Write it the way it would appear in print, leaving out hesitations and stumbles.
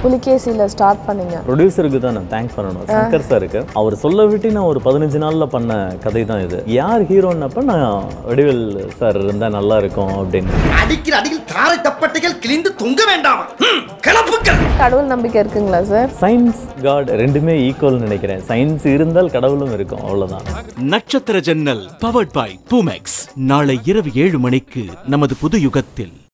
புலிகேசில start பண்ணீங்க? ப்ரொடியூசருக்கு தான் நான் தேங்க்ஸ் பண்ணணும், சங்கர் சாருக்கு. அவர் சொல்ல விட்டு நான் ஒரு 15 நாள்ல பண்ண கதை தான் இது. யார் ஹீரோன்னப்ப நான் வடிவேல் சார் இருந்தா நல்லா இருக்கும் அப்படின்னு. அடிக்கிற அடியில் தாரை தப்பட்டைகள் கிழிந்து தொங்க வேண்டாமா? கிளப்புக்கள். கடவுள் நம்பிக்கை இருக்குங்களா சார்? சயின்ஸ் காட் ரெண்டுமே ஈக்குவல் நினைக்கிறேன். சயின்ஸ் இருந்தால் கடவுளும் இருக்கும், அவ்வளவுதான். நட்சத்திர ஜன்னல் பவர்ட் பை பூமெக்ஸ். நாளை இரவு 7 மணிக்கு நமது புது யுகத்தில்.